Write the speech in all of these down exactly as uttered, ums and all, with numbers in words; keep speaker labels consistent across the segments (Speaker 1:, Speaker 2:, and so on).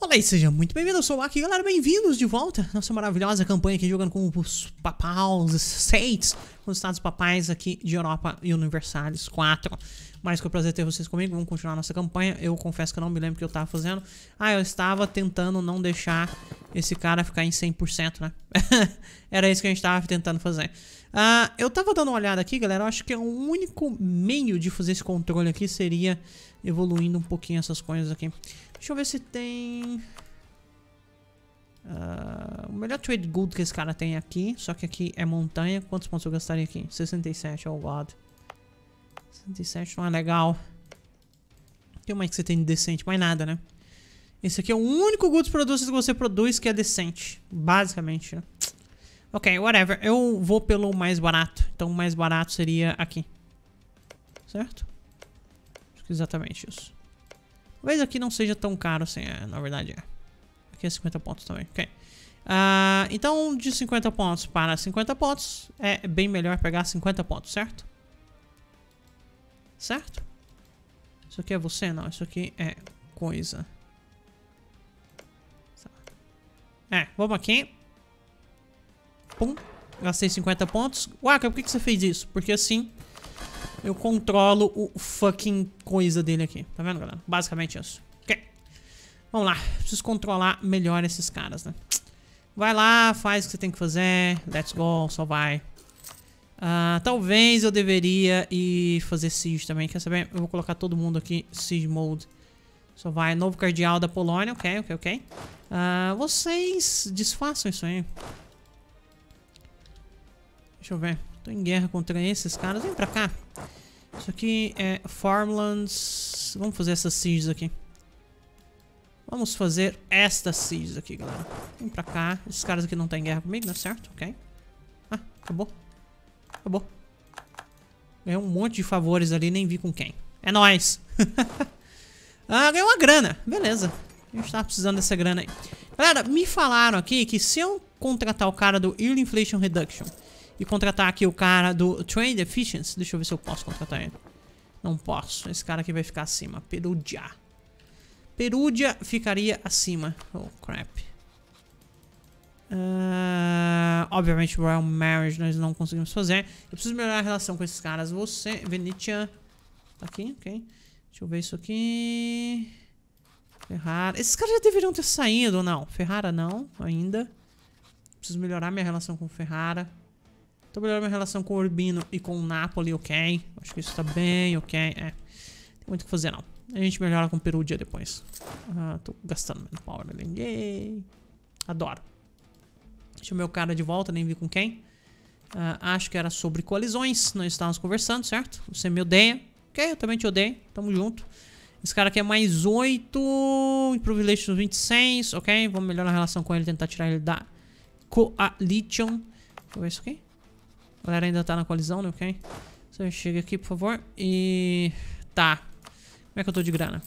Speaker 1: Fala aí, seja muito bem-vindo, eu sou o Aki, galera, bem-vindos de volta. Nossa maravilhosa campanha aqui, jogando com os papaus, os Saints, com os estados papais aqui de Europa e Universalis quatro. Mais que o prazer ter vocês comigo, vamos continuar nossa campanha. Eu confesso que eu não me lembro o que eu tava fazendo. Ah, eu estava tentando não deixar esse cara ficar em cem por cento, né? Era isso que a gente tava tentando fazer. Uh, eu tava dando uma olhada aqui, galera, eu acho que o único meio de fazer esse controle aqui seria evoluindo um pouquinho essas coisas aqui. Deixa eu ver se tem... Uh, o melhor trade good que esse cara tem aqui. Só que aqui é montanha. Quantos pontos eu gastaria aqui? sessenta e sete, oh god. sessenta e sete não é legal. O que mais que você tem de decente? Mais nada, né? Esse aqui é o único goods produtos que você produz que é decente. Basicamente, né? Ok, whatever. Eu vou pelo mais barato. Então o mais barato seria aqui. Certo? Acho que exatamente isso. Talvez aqui não seja tão caro assim, é, na verdade é. Aqui é cinquenta pontos também, ok. Uh, então, de cinquenta pontos para cinquenta pontos, é bem melhor pegar cinquenta pontos, certo? Certo? Isso aqui é você? Não, isso aqui é coisa. É, vamos aqui. Pum, gastei cinquenta pontos. Waka, por que, que você fez isso? Porque assim... eu controlo o fucking coisa dele aqui. Tá vendo, galera? Basicamente isso. Ok. Vamos lá. Preciso controlar melhor esses caras, né? Vai lá, faz o que você tem que fazer. Let's go, só vai. Uh, talvez eu deveria ir fazer siege também. Quer saber? Eu vou colocar todo mundo aqui. Siege mode. Só vai. Novo cardeal da Polônia. Ok, ok, ok. Uh, vocês desfaçam isso aí. Deixa eu ver. Tô em guerra contra esses caras. Vem pra cá. Isso aqui é Farmlands. Vamos fazer essas sieges aqui. Vamos fazer estas sieges aqui, galera. Vem pra cá. Esses caras aqui não estão em guerra comigo, não é certo? Ok. Ah, acabou. Acabou. Ganhei um monte de favores ali, nem vi com quem. É nóis. Ah, ganhei uma grana. Beleza. A gente tava precisando dessa grana aí. Galera, me falaram aqui que se eu contratar o cara do Early Inflation Reduction e contratar aqui o cara do Trade Efficiency. Deixa eu ver se eu posso contratar ele. Não posso. Esse cara aqui vai ficar acima. Perugia. Perugia ficaria acima. Oh, crap. Uh, obviamente, Royal Marriage nós não conseguimos fazer. Eu preciso melhorar a relação com esses caras. Você, Venetia. Tá aqui, ok. Deixa eu ver isso aqui. Ferrara. Esses caras já deveriam ter saído ou não? Ferrara não, ainda. Preciso melhorar minha relação com Ferrara. Tô melhorando minha relação com o Urbino e com o Napoli, ok. Acho que isso tá bem, ok. É. Tem muito o que fazer, não. A gente melhora com o Perugia depois. Ah, tô gastando manpower ali. Yay. Adoro. Deixa o meu cara de volta, nem vi com quem. Ah, acho que era sobre coalizões. Nós estávamos conversando, certo? Você me odeia. Ok, eu também te odeio. Tamo junto. Esse cara aqui é mais oito. Improvisation vinte e seis. Ok, vamos melhorar a relação com ele. Tentar tirar ele da Coalition. Deixa eu ver isso aqui. A galera ainda tá na colisão, né? Ok. Você chega aqui, por favor. E... tá. Como é que eu tô de grana?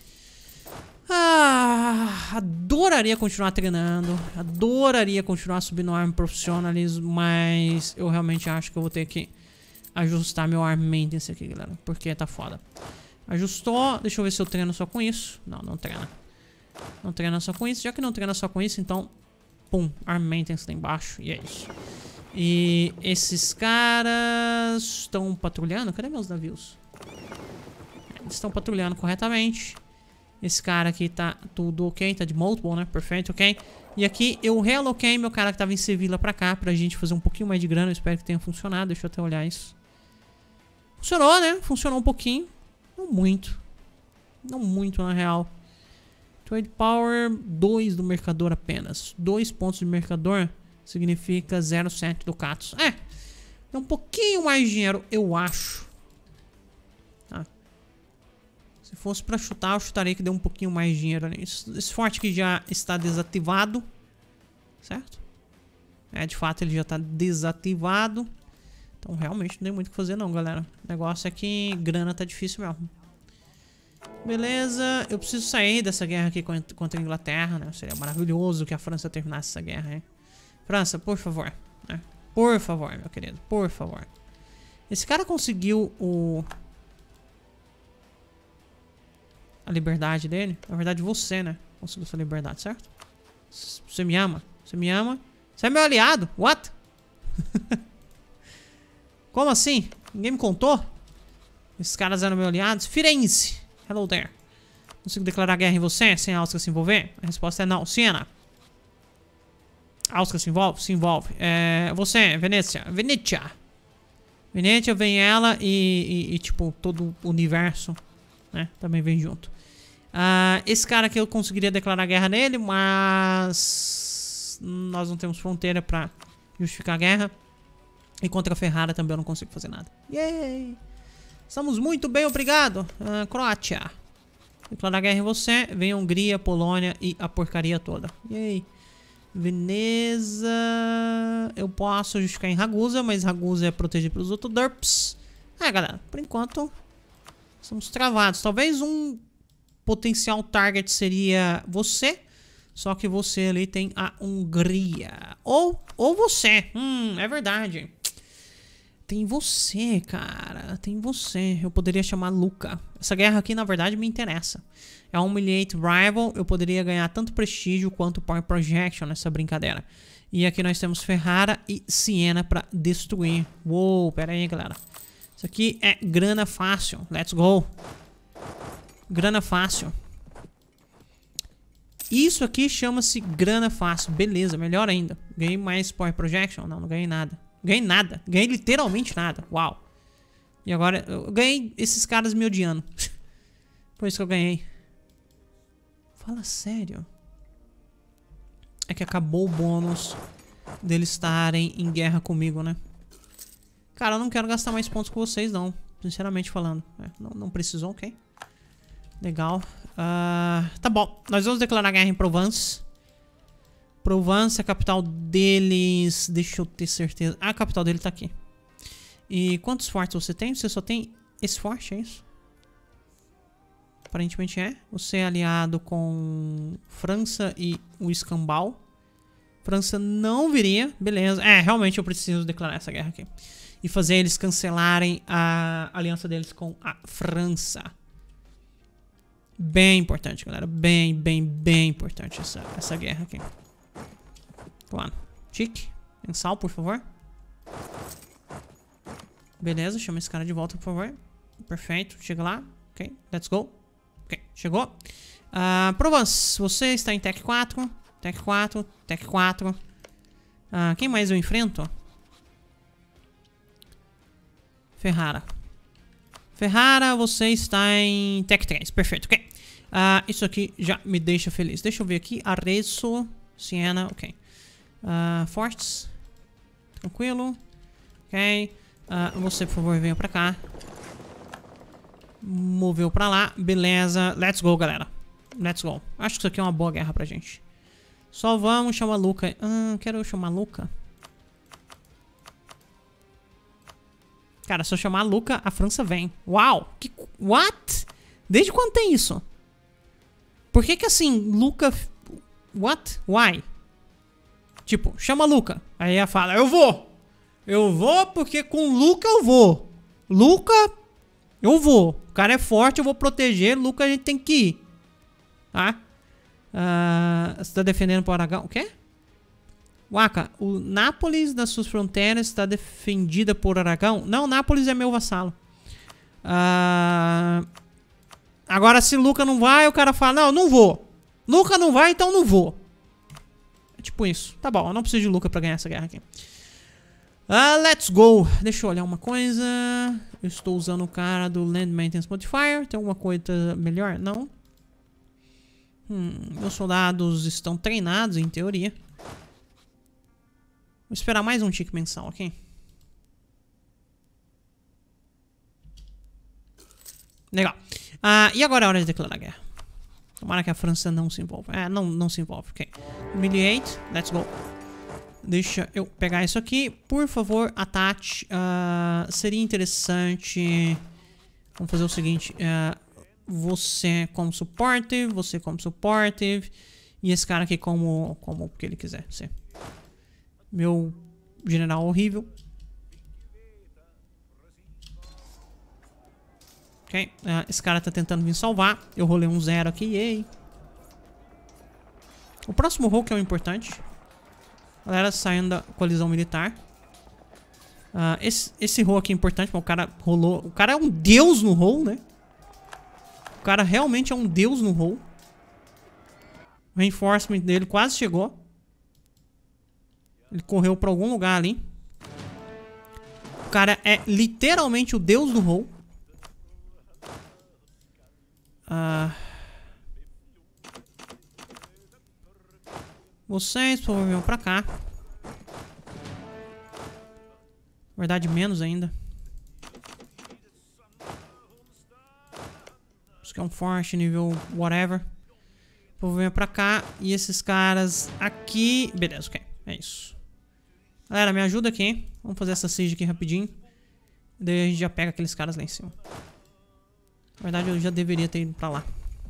Speaker 1: Ah, adoraria continuar treinando. Adoraria continuar subindo o Arm Professionalism. Mas eu realmente acho que eu vou ter que ajustar meu Arm Maintenance aqui, galera. Porque tá foda. Ajustou. Deixa eu ver se eu treino só com isso. Não, não treina. Não treina só com isso. Já que não treina só com isso, então... pum, Arm Maintenance lá embaixo. E é isso. E esses caras estão patrulhando? Cadê meus navios? Eles estão patrulhando corretamente. Esse cara aqui tá tudo ok, tá de multiple, né? Perfeito, ok. E aqui eu realoquei meu cara que tava em Sevilla pra cá, pra gente fazer um pouquinho mais de grana. Eu espero que tenha funcionado, deixa eu até olhar isso. Funcionou, né? Funcionou um pouquinho. Não muito. Não muito, na real. Trade Power dois do mercador apenas. dois pontos de mercador significa zero vírgula sete ducatos. É, é um pouquinho mais de dinheiro, eu acho. Tá. Se fosse pra chutar, eu chutaria que deu um pouquinho mais de dinheiro ali. Esse forte que já está desativado. Certo? É, de fato ele já está desativado. Então realmente não tem muito o que fazer não, galera. O negócio é que grana tá difícil mesmo. Beleza, eu preciso sair dessa guerra aqui contra a Inglaterra, né? Seria maravilhoso que a França terminasse essa guerra, hein? França, por favor, né? Por favor, meu querido, por favor. Esse cara conseguiu o... a liberdade dele. Na verdade, você, né? conseguiu sua liberdade, certo? Você me ama? Você me ama? Você é meu aliado? What? Como assim? Ninguém me contou? Esses caras eram meus aliados? Firenze! Hello there. Consigo declarar guerra em você sem a Áustria se envolver? A resposta é não. Siena. A Áustria se envolve? Se envolve. É, você, Venécia. Venetia. Venetia vem ela e, e, e tipo, todo o universo, né? Também vem junto. Uh, esse cara aqui eu conseguiria declarar guerra nele, mas nós não temos fronteira pra justificar a guerra. E contra a Ferrara também eu não consigo fazer nada. Yay! Estamos muito bem, obrigado. Uh, Croácia. Declarar guerra em você. Vem a Hungria, Polônia e a porcaria toda. Yay! Veneza. Eu posso justificar em Ragusa, mas Ragusa é protegido pelos outros derps. É, galera, por enquanto estamos travados. Talvez um potencial target seria você. Só que você ali tem a Hungria. Ou, ou você. Hum, é verdade. Tem você, cara. Tem você. Eu poderia chamar Luca. Essa guerra aqui, na verdade, me interessa. É um Humiliate Rival. Eu poderia ganhar tanto prestígio quanto Power Projection nessa brincadeira. E aqui nós temos Ferrara e Siena pra destruir. Uou, pera aí, galera. Isso aqui é grana fácil. Let's go. Grana fácil. Isso aqui chama-se grana fácil. Beleza, melhor ainda. Ganhei mais Power Projection? Não, não ganhei nada. Ganhei nada. Ganhei literalmente nada. Uau. E agora eu ganhei esses caras me odiando. Foi isso que eu ganhei. Fala sério. É que acabou o bônus deles estarem em guerra comigo, né? Cara, eu não quero gastar mais pontos com vocês, não. Sinceramente falando. É, não, não precisou, ok. Legal. Uh, tá bom. Nós vamos declarar guerra em Provence. Provence, a capital deles... Deixa eu ter certeza. Ah, a capital dele tá aqui. E quantos fortes você tem? Você só tem esse forte, é isso? Aparentemente é. Você é aliado com França e o Escambau. França não viria. Beleza. É, realmente eu preciso declarar essa guerra aqui. E fazer eles cancelarem a aliança deles com a França. Bem importante, galera. Bem, bem, bem importante essa, essa guerra aqui. Claro. Tique. Mensal, por favor. Beleza, chama esse cara de volta, por favor. Perfeito. Chega lá. Ok, let's go. Ok, chegou. Uh, Provence, você está em Tech quatro. Tech quatro, Tech quatro. Uh, quem mais eu enfrento? Ferrara. Ferrara, você está em Tech três. Perfeito, ok. Uh, isso aqui já me deixa feliz. Deixa eu ver aqui. Arezzo, Siena, ok. Uh, Fortes. Tranquilo. Ok. Uh, você, por favor, venha pra cá. Moveu pra lá. Beleza. Let's go, galera. Let's go. Acho que isso aqui é uma boa guerra pra gente. Só vamos chamar Luca. Ah, quero chamar Luca. Cara, se eu chamar Luca, a França vem. Uau! Que, what? Desde quando tem isso? Por que que assim, Luca... What? Why? Tipo, chama Luca. Aí ela fala, eu vou. Eu vou porque com Luca eu vou. Luca, eu vou. O cara é forte, eu vou proteger. Luca, a gente tem que ir. Tá? Uh, você tá defendendo pro Aragão? O quê? Waka, o Nápoles das suas fronteiras está defendida por Aragão? Não, Nápoles é meu vassalo. Uh, agora, se Luca não vai, o cara fala, não, não vou. Luca não vai, então não vou. É tipo isso. Tá bom, eu não preciso de Luca pra ganhar essa guerra aqui. Uh, let's go. Deixa eu olhar uma coisa. Eu estou usando o cara do Land Maintenance Modifier. Tem alguma coisa melhor? Não. Hum, meus soldados estão treinados, em teoria. Vou esperar mais um tique mensal, ok? Legal. Uh, e agora é hora de declarar guerra. Tomara que a França não se envolva. É, não, não se envolve, ok. Humiliate, let's go. Deixa eu pegar isso aqui. Por favor, ataque. Uh, seria interessante... Vamos fazer o seguinte. Uh, você como supportive, você como supportive. E esse cara aqui como, como o que ele quiser ser. Meu general horrível. Ok. Uh, esse cara tá tentando me salvar. Eu rolei um zero aqui. Yay. O próximo roll que é o importante. Galera saindo da colisão militar. Uh, esse, esse roll aqui é importante, mas o cara rolou... O cara é um deus no roll, né? O cara realmente é um deus no roll. O reinforcement dele quase chegou. Ele correu pra algum lugar ali. O cara é literalmente o deus do roll. Uh, vocês, por favor, venham pra cá. Na verdade, menos ainda. Isso aqui é um forte, nível whatever. Por favor, venham pra cá. E esses caras aqui... Beleza, ok. É isso. Galera, me ajuda aqui. Vamos fazer essa siege aqui rapidinho. Daí a gente já pega aqueles caras lá em cima. Na verdade, eu já deveria ter ido pra lá.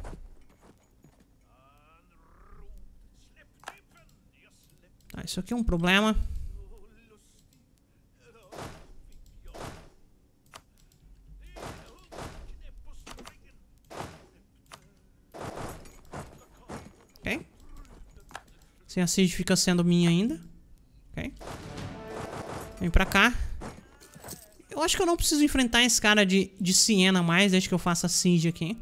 Speaker 1: Tá, isso aqui é um problema. Ok. Sem a siege fica sendo minha ainda. Ok. Vem pra cá. Eu acho que eu não preciso enfrentar esse cara de, de Siena mais, desde que eu faça a siege aqui.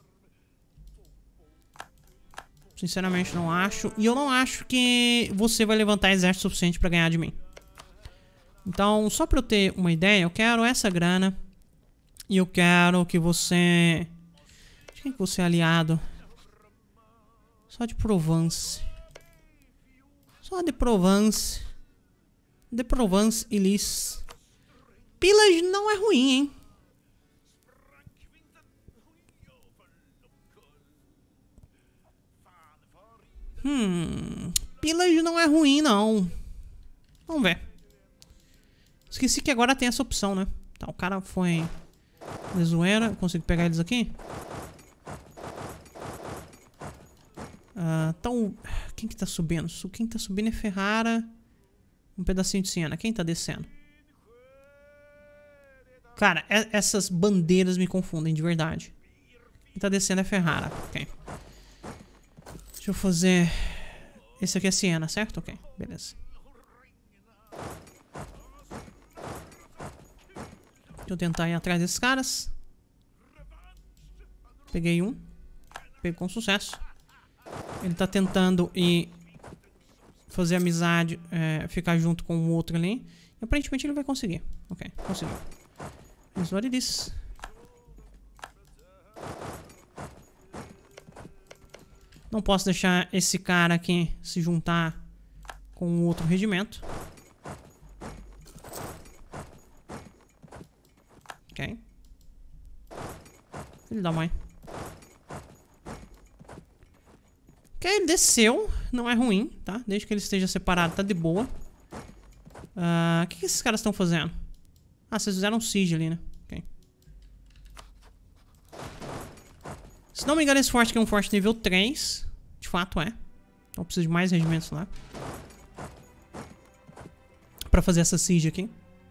Speaker 1: Sinceramente não acho. E eu não acho que você vai levantar exército suficiente pra ganhar de mim. Então, só pra eu ter uma ideia, eu quero essa grana. E eu quero que você... De quem que você é aliado? Só de Provence. Só de Provence. De Provence e Lys. Pillage não é ruim, hein? Hum... Pillage não é ruim, não. Vamos ver. Esqueci que agora tem essa opção, né? Tá, o cara foi... De zoeira. Eu consigo pegar eles aqui? Uh, então... Quem que tá subindo? Quem tá subindo é Ferrara. Um pedacinho de Siena. Quem tá descendo? Cara, essas bandeiras me confundem de verdade. Quem tá descendo é Ferrara. Ok. Deixa eu fazer... Esse aqui é Siena, certo? Ok, beleza. Deixa eu tentar ir atrás desses caras. Peguei um. Peguei com sucesso. Ele tá tentando ir... Fazer amizade, é, ficar junto com o outro ali. E aparentemente ele vai conseguir. Ok, conseguiu. Mas olha isso. Não posso deixar esse cara aqui se juntar com o outro regimento. Ok. Filho da mãe. Ok, ele desceu. Não é ruim, tá? Desde que ele esteja separado, tá de boa. O uh, que, que esses caras estão fazendo? Ah, vocês fizeram um siege ali, né? Ok. Se não me engano, esse forte aqui é um forte nível três. De fato é. Então eu preciso de mais regimentos lá. Pra fazer essa siege aqui.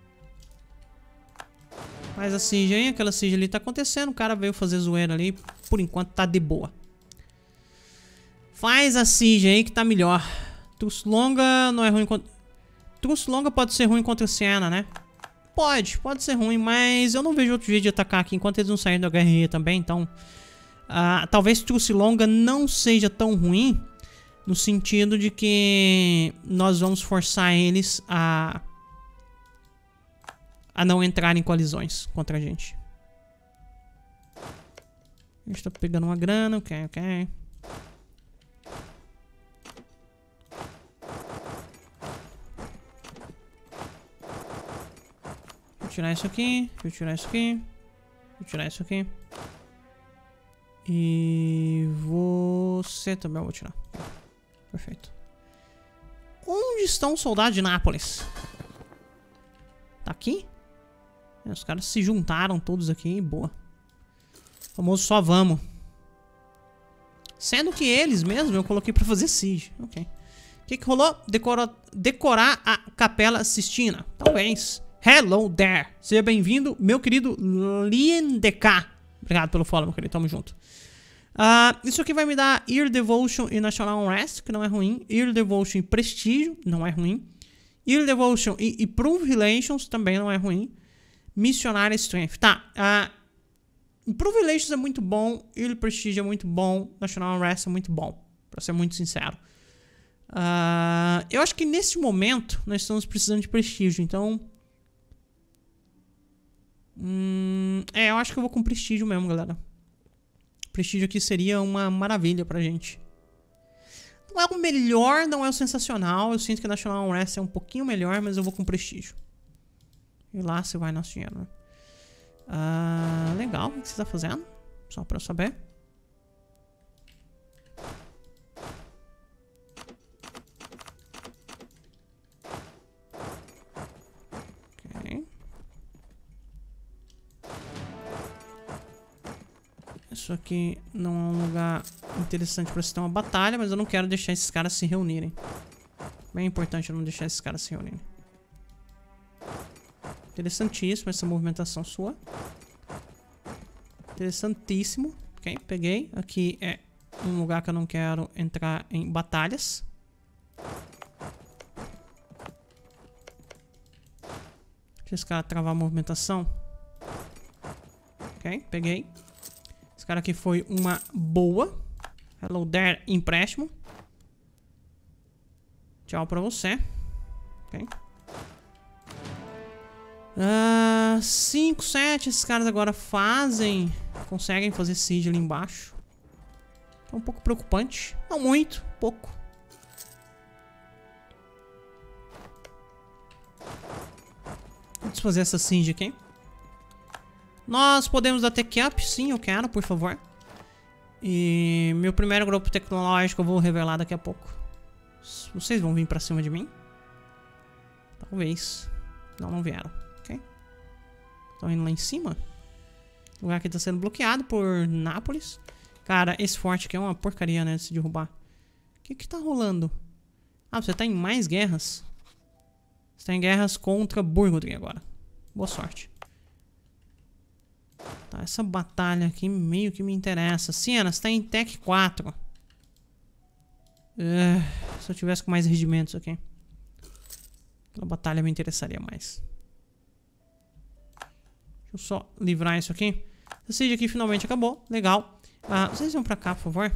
Speaker 1: Mas a siege aí, aquela siege ali tá acontecendo. O cara veio fazer zoeira ali. Por enquanto tá de boa. Faz a siege aí que tá melhor. Truce longa não é ruim contra... Truce longa pode ser ruim contra Siena, né? Pode, pode ser ruim, mas eu não vejo outro jeito de atacar aqui enquanto eles não saírem da guerrilha também, então... Uh, talvez Truce longa não seja tão ruim, no sentido de que nós vamos forçar eles a... a não entrar em colisões contra a gente. A gente tá pegando uma grana, ok, ok. Vou tirar isso aqui, vou tirar isso aqui, vou tirar isso aqui. E você também eu vou tirar. Perfeito. Onde estão os soldados de Nápoles? Tá aqui? É, os caras se juntaram todos aqui, boa. O famoso só vamos. Sendo que eles mesmo eu coloquei pra fazer siege. Ok. O que que rolou? Decora, decorar a Capela Sistina. Talvez. Hello there. Seja bem-vindo, meu querido Liendeka. Obrigado pelo follow, meu querido. Tamo junto. Uh, isso aqui vai me dar Ear Devotion e National Unrest, que não é ruim. Ear Devotion e Prestígio, não é ruim. Ear Devotion e Improve Relations, também não é ruim. Missionária Strength. Tá, uh, Improve Relations é muito bom. Ear Prestígio é muito bom. National Unrest é muito bom, pra ser muito sincero. Uh, eu acho que nesse momento nós estamos precisando de prestígio, então... Hum, é, eu acho que eu vou com prestígio mesmo, galera. Prestígio aqui seria uma maravilha pra gente. Não é o melhor, não é o sensacional. Eu sinto que a National Unrest é um pouquinho melhor, mas eu vou com prestígio. E lá se vai nosso dinheiro, né? Uh, legal, o que você tá fazendo? Só pra eu saber. Ok. Isso aqui não é um lugar interessante pra se ter uma batalha, mas eu não quero deixar esses caras se reunirem. Bem importante eu não deixar esses caras se reunirem. Interessantíssimo essa movimentação sua. Interessantíssimo. Ok, peguei. Aqui é um lugar que eu não quero entrar em batalhas. Deixa esse cara travar a movimentação. Ok, peguei. Esse cara aqui foi uma boa. Hello there, empréstimo. Tchau pra você. Ok. Uh, cinco, sete. Esses caras agora fazem... Conseguem fazer siege ali embaixo. É um pouco preocupante. Não muito, pouco. Vamos fazer essa siege aqui. Nós podemos dar tech up? Sim, eu quero, por favor. E meu primeiro grupo tecnológico eu vou revelar daqui a pouco. Vocês vão vir pra cima de mim? Talvez. Não, não vieram. Ok. Estão indo lá em cima. O lugar aqui tá sendo bloqueado por Nápoles. Cara, esse forte aqui é uma porcaria, né? De se derrubar. O que que tá rolando? Ah, você tá em mais guerras? Você tá em guerras contra Burgundy agora. Boa sorte. Tá, essa batalha aqui meio que me interessa. Siena, você tá em Tech quatro. Uh, se eu tivesse com mais regimentos aqui. A batalha me interessaria mais. Deixa eu só livrar isso aqui. Essa siege aqui finalmente acabou. Legal. Uh, vocês vão pra cá, por favor.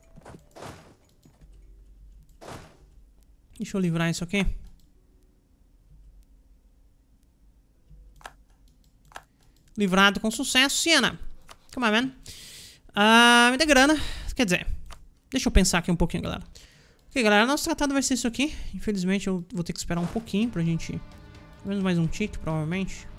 Speaker 1: Deixa eu livrar isso aqui. Livrado com sucesso. Siena. Come on, man. Uh, me dá grana. Quer dizer, deixa eu pensar aqui um pouquinho, galera. Ok, galera. Nosso tratado vai ser isso aqui. Infelizmente, eu vou ter que esperar um pouquinho pra gente... Pelo menos mais um tique, provavelmente.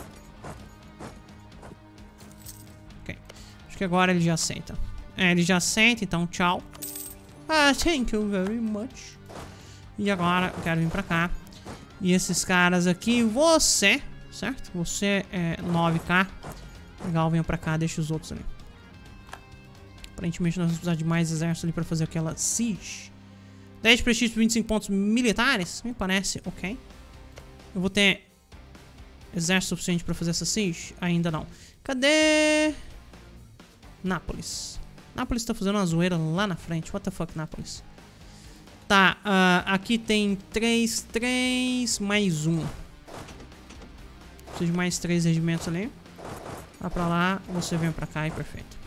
Speaker 1: Ok. Acho que agora ele já aceita. É, ele já aceita, então tchau. Ah, thank you very much. E agora eu quero vir pra cá. E esses caras aqui, você... Certo? Você é nove K. Legal, venha pra cá, deixa os outros ali. Aparentemente nós vamos precisar de mais exército ali pra fazer aquela siege. dez de prestígio, vinte e cinco pontos militares. Me parece ok. Eu vou ter exército suficiente pra fazer essa siege? Ainda não. Cadê? Nápoles. Nápoles tá fazendo uma zoeira lá na frente. What the fuck, Nápoles? Tá, uh, aqui tem três, três, mais um. Preciso de mais três regimentos ali. Vai pra lá, você vem pra cá e perfeito.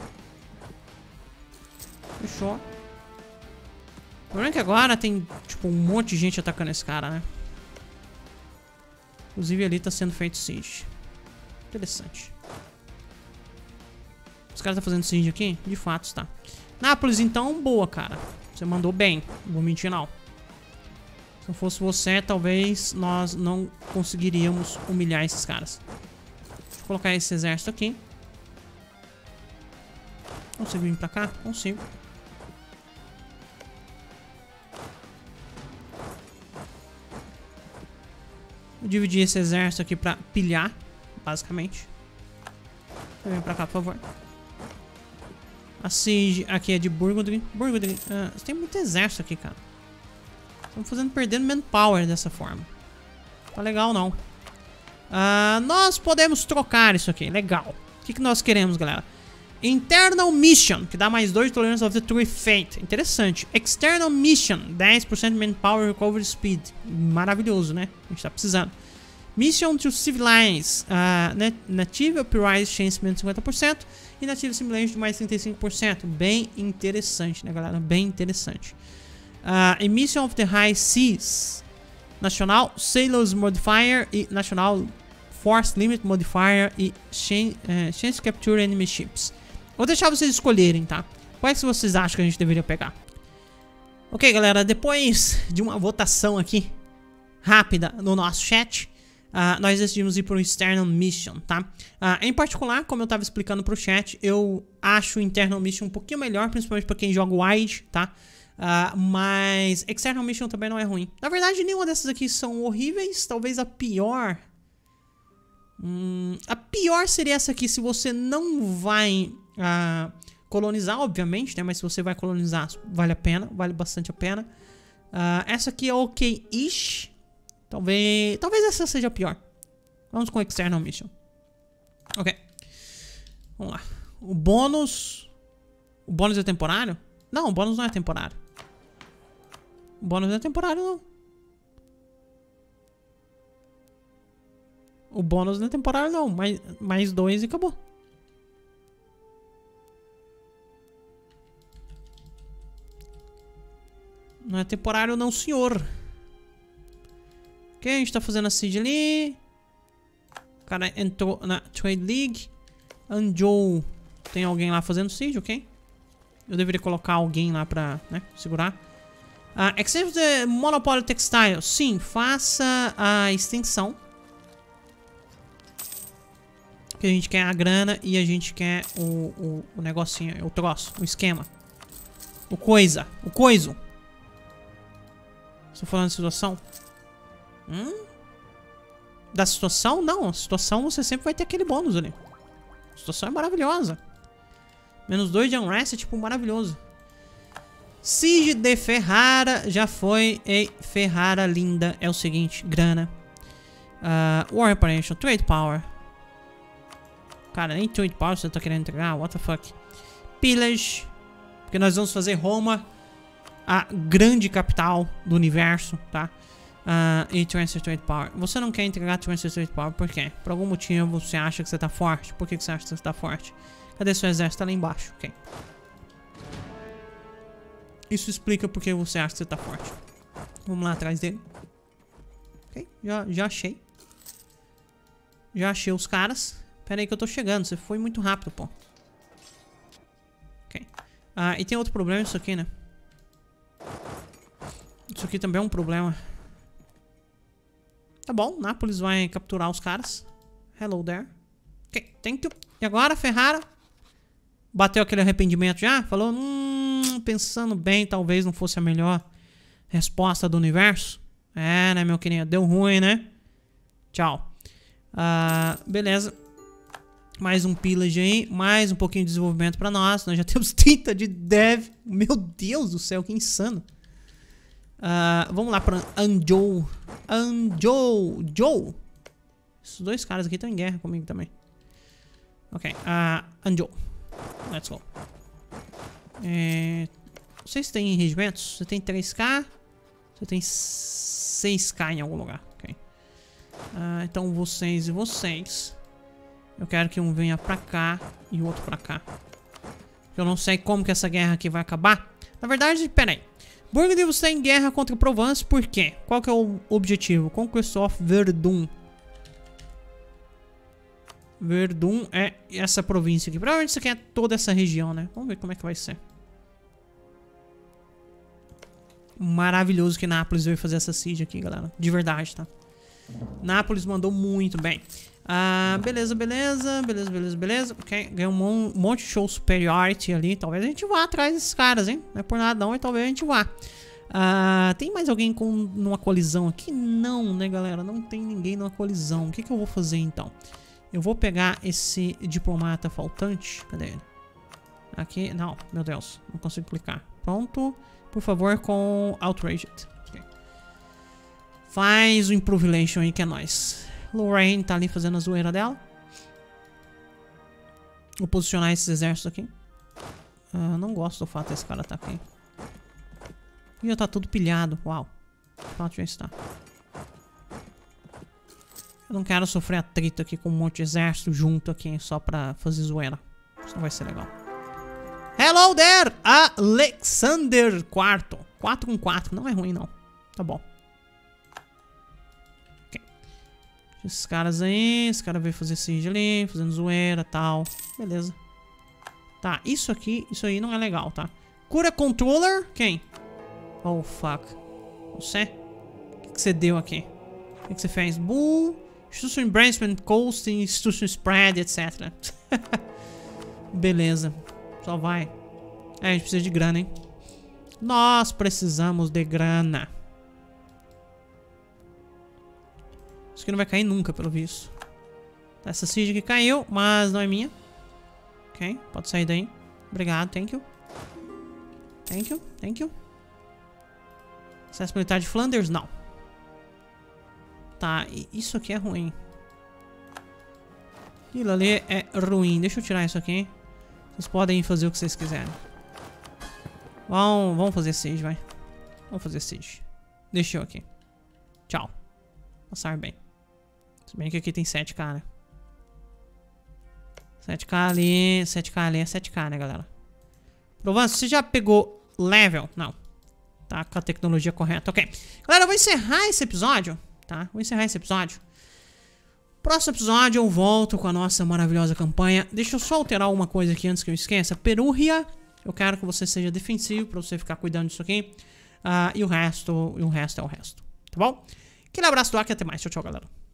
Speaker 1: Fechou. O problema é que agora tem, tipo, um monte de gente atacando esse cara, né? Inclusive ali tá sendo feito siege. Interessante. Os caras tá fazendo siege aqui? De fato está. Nápoles, então, boa, cara. Você mandou bem. Não vou mentir, não. Se não fosse você, talvez nós não conseguiríamos humilhar esses caras. Deixa eu colocar esse exército aqui. Consigo vir pra cá? Consigo. Vou dividir esse exército aqui pra pilhar, basicamente. Vem pra cá, por favor. A siege aqui é de Burgundy. Burgundy, uh, tem muito exército aqui, cara. Estamos fazendo perdendo manpower dessa forma. Tá legal, não. Uh, nós podemos trocar isso aqui. Legal. O que, que nós queremos, galera? Internal Mission, que dá mais dois de Tolerance of the True Fate. Interessante. External Mission, dez por cento Manpower Recovery Speed. Maravilhoso, né? A gente tá precisando. Mission to Civilize. Uh, Native Uprise Chance menos cinquenta por cento. E Native Simulation de mais trinta e cinco por cento. Bem interessante, né, galera? Bem interessante. Uh, Emission of the High Seas. Nacional Sailors Modifier e Nacional Force Limit Modifier e Chance, uh, chance Capture Enemy Ships. Vou deixar vocês escolherem, tá? Quais que vocês acham que a gente deveria pegar? Ok, galera, depois de uma votação aqui rápida no nosso chat, uh, nós decidimos ir para o External Mission, tá? Uh, em particular, como eu estava explicando para o chat, eu acho o Internal Mission um pouquinho melhor, principalmente para quem joga Wide, tá? Uh, mas External Mission também não é ruim. Na verdade, nenhuma dessas aqui são horríveis. Talvez a pior... Hum, a pior seria essa aqui se você não vai uh, colonizar, obviamente, né? Mas se você vai colonizar, vale a pena. Vale bastante a pena. Uh, essa aqui é ok-ish. Talvez, talvez essa seja a pior. Vamos com External Mission. Ok. Vamos lá. O bônus... O bônus é temporário? Não, o bônus não é temporário. O bônus não é temporário, não. O bônus não é temporário, não. Mais, mais dois e acabou. Não é temporário, não, senhor. Ok, a gente tá fazendo a seed ali. O cara entrou na Trade League. Anjou. Tem alguém lá fazendo seed, ok? Eu deveria colocar alguém lá pra, né, segurar. Uh, Except the Monopoly Textile. Sim, faça a extensão. Que a gente quer a grana e a gente quer o, o, o negocinho, o troço, o esquema. O coisa, o coiso. Estou falando de situação? Hum? Da situação? Não, a situação você sempre vai ter aquele bônus ali. A situação é maravilhosa. Menos dois de Unrest é tipo maravilhoso. Siege de Ferrara já foi. Ei, Ferrara linda. É o seguinte, grana. Uh, War Reparation, Trade Power. Cara, nem Trade Power você tá querendo entregar. What the fuck. Pillage. Porque nós vamos fazer Roma a grande capital do universo, tá? Uh, e Transfer Trade Power. Você não quer entregar Transfer Trade Power por quê? Por algum motivo você acha que você tá forte. Por que, que você acha que você tá forte? Cadê seu exército? Tá lá embaixo. Ok. Isso explica porque você acha que você tá forte. Vamos lá atrás dele. Ok. Já, já achei. Já achei os caras. Pera aí que eu tô chegando. Você foi muito rápido, pô. Ok. Ah, e tem outro problema isso aqui, né? Isso aqui também é um problema. Tá bom. Nápoles vai capturar os caras. Hello there. Ok. Thank you. E agora, Ferrara? Bateu aquele arrependimento já? Falou, hum, pensando bem, talvez não fosse a melhor resposta do universo. É, né, meu querido? Deu ruim, né? Tchau. Uh, beleza. Mais um pillage aí. Mais um pouquinho de desenvolvimento pra nós. Nós já temos trinta de dev. Meu Deus do céu, que insano. Uh, vamos lá pra Anjou. Anjou. Joe. Esses dois caras aqui estão em guerra comigo também. Ok. Uh, Anjou. Let's go. É... Vocês têm regimentos? Você tem três K? Você tem seis K em algum lugar. Ok. Uh, então vocês e vocês. Eu quero que um venha pra cá e o outro pra cá. Eu não sei como que essa guerra aqui vai acabar. Na verdade, pera aí. Burgundy está em guerra contra Provence por quê? Qual que é o objetivo? Conquest of Verdun. Verdun é essa província aqui. Provavelmente isso aqui é toda essa região, né? Vamos ver como é que vai ser. Maravilhoso que Nápoles veio fazer essa siege aqui, galera. De verdade, tá? Nápoles mandou muito bem. Ah, beleza, beleza. Beleza, beleza, beleza. Ok, ganhou um monte de show superiority ali. Talvez a gente vá atrás desses caras, hein? Não é por nada não, mas talvez a gente vá. Ah, tem mais alguém com numa colisão aqui? Não, né, galera? Não tem ninguém numa colisão. O que que eu vou fazer, então? Eu vou pegar esse diplomata faltante. Cadê ele? Aqui. Não, meu Deus. Não consigo clicar. Pronto. Por favor, com Outraged. Okay. Faz o Improvilation aí que é nóis. Lorraine tá ali fazendo a zoeira dela. Vou posicionar esses exércitos aqui. Ah, não gosto do fato desse cara tá aqui. Ih, tá tudo pilhado. Uau. O fato já está. Eu não quero sofrer atrito aqui com um monte de exército junto aqui só pra fazer zoeira. Isso não vai ser legal. Hello there, Alexander quarto. quatro com quatro. Não é ruim, não. Tá bom. Ok. Esses caras aí. Esse cara veio fazer siege ali. Fazendo zoeira e tal. Beleza. Tá, isso aqui. Isso aí não é legal, tá? Cura controller. Quem? Oh, fuck. Você? O que, que você deu aqui? O que, que você fez? Bull. Institution Embracement, Coast, Institution Spread, etcétera. Beleza. Só vai. É, a gente precisa de grana, hein? Nós precisamos de grana. Isso aqui não vai cair nunca, pelo visto. Essa siege aqui caiu, mas não é minha. Ok, pode sair daí. Obrigado, thank you. Thank you, thank you. Acesso militar de Flanders? Não. Tá, isso aqui é ruim. Aquilo ali é ruim. Deixa eu tirar isso aqui. Vocês podem fazer o que vocês quiserem. Vamos, vamos fazer siege, vai. Vamos fazer siege. Deixa eu aqui. Tchau. Passar bem. Se bem que aqui tem sete K, né? sete K ali. sete K ali é sete K, né, galera? Provando, você já pegou level? Não. Tá com a tecnologia correta. Ok. Galera, eu vou encerrar esse episódio. Tá? Vou encerrar esse episódio. Próximo episódio eu volto com a nossa maravilhosa campanha. Deixa eu só alterar uma coisa aqui antes que eu esqueça. Perúria. Eu quero que você seja defensivo pra você ficar cuidando disso aqui. Uh, e o resto, e o resto é o resto. Tá bom? Aquele abraço do Aki e até mais. Tchau, tchau, galera.